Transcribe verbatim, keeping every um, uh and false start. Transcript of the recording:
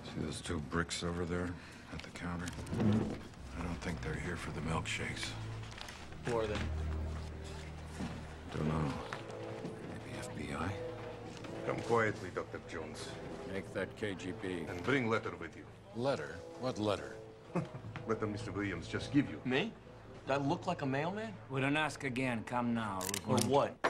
See those two bricks over there at the counter? I don't think they're here for the milkshakes. Who are they? Don't know. Maybe F B I? Come quietly, Doctor Jones. Make that K G B. And bring letter with you. Letter? What letter? Letter Mister Williams just give you. Me? Do I look like a mailman? We don't ask again. Come now. Or what?